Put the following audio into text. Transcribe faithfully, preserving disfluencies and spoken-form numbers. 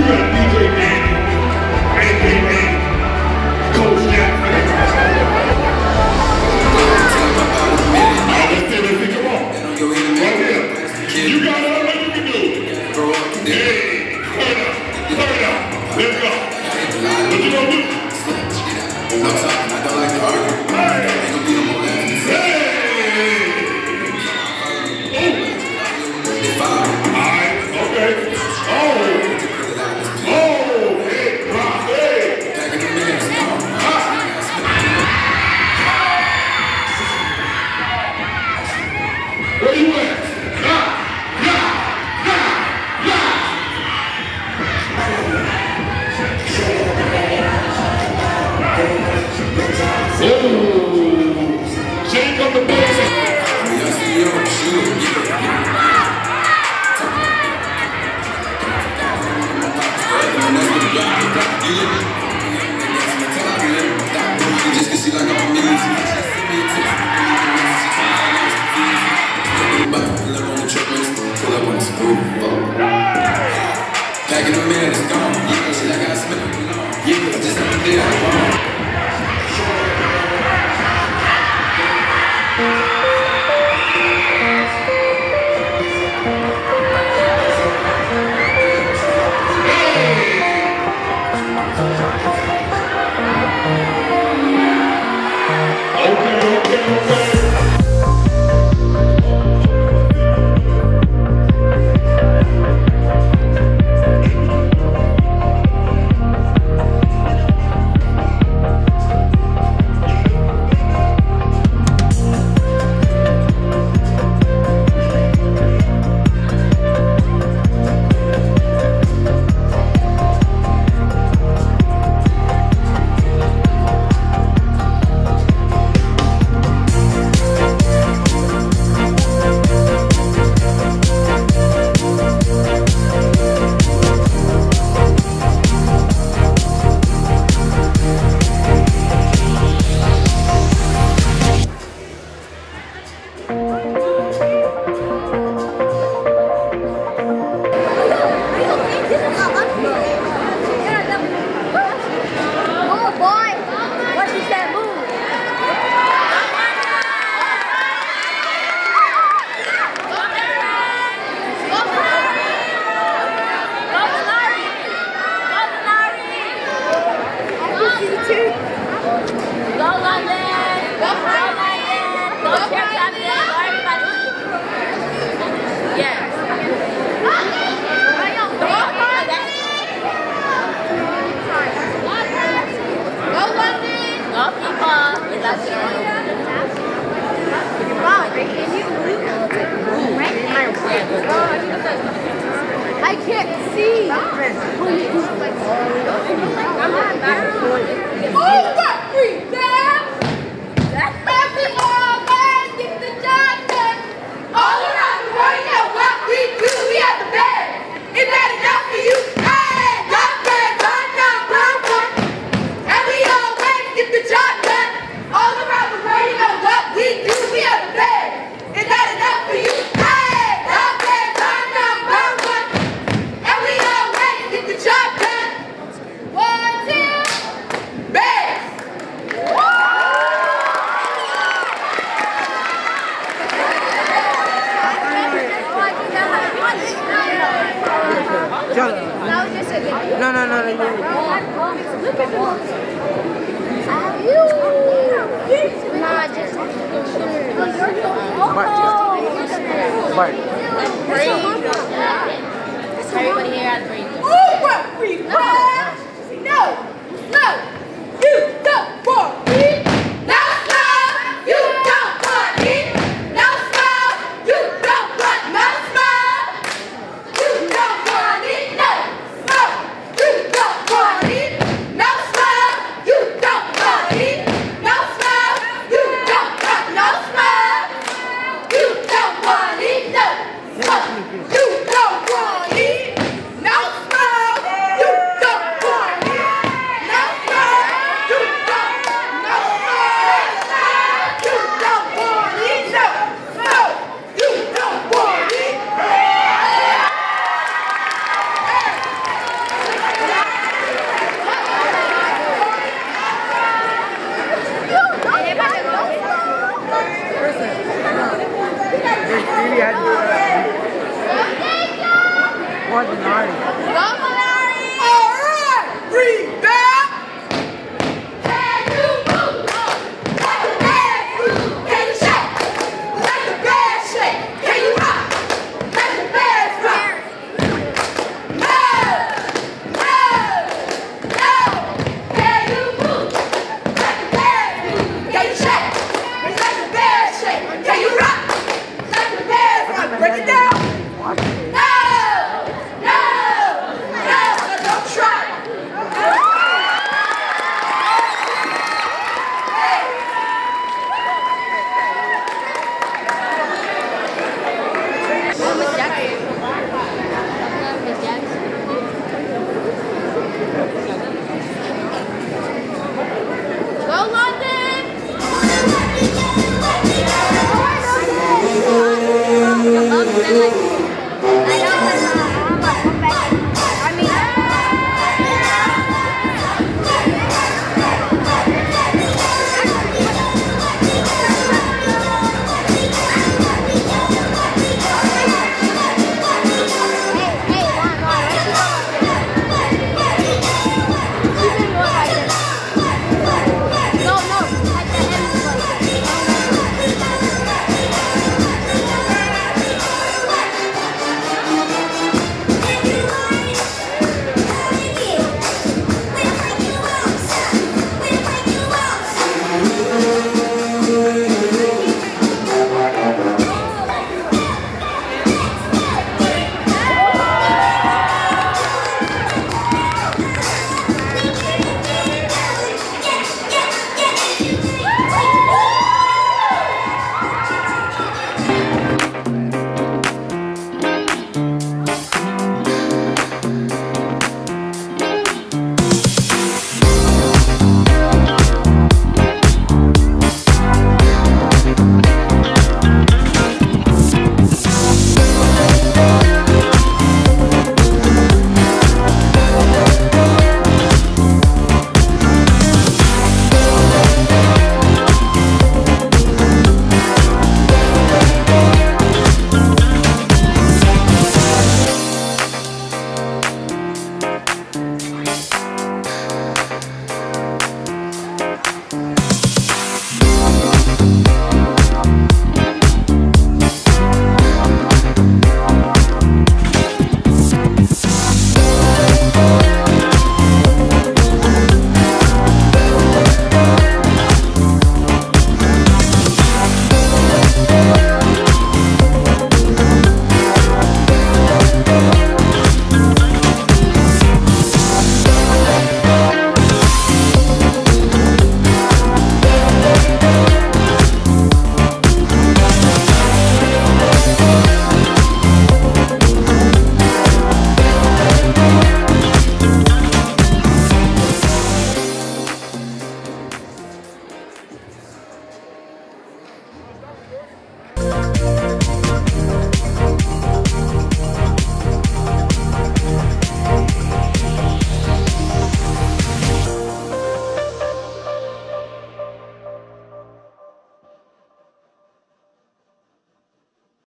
I can't see. Oh, what free man? Every all man gets the job done. All around the world, you know what we do. We have the bed. Is that enough for you? Hey, got bed, run down, brown one. And we always get the job done. All around the world, you know what we do. We have the bed. Is that enough for you? Hey, got bed, run down, brown one. And we always get the job done. One, two, bed. No, no, no, no. Look at the Nah, just Bart. everybody here has breathe. Oh, what free pass? No, no, you don't want me. No smile, you don't want me. No smile, you don't want no smile. You don't want it, no smile. You don't want it. No smile, you don't want it. No smile, you don't want no smile. You don't want it, no smile. You don't want it. No smile, you don't wasn't Artie. Go for Larry! All right! Greenbelt! Can you move? Let the band move. Can you shake? Let the band shake. Can you rock? Let the band rock.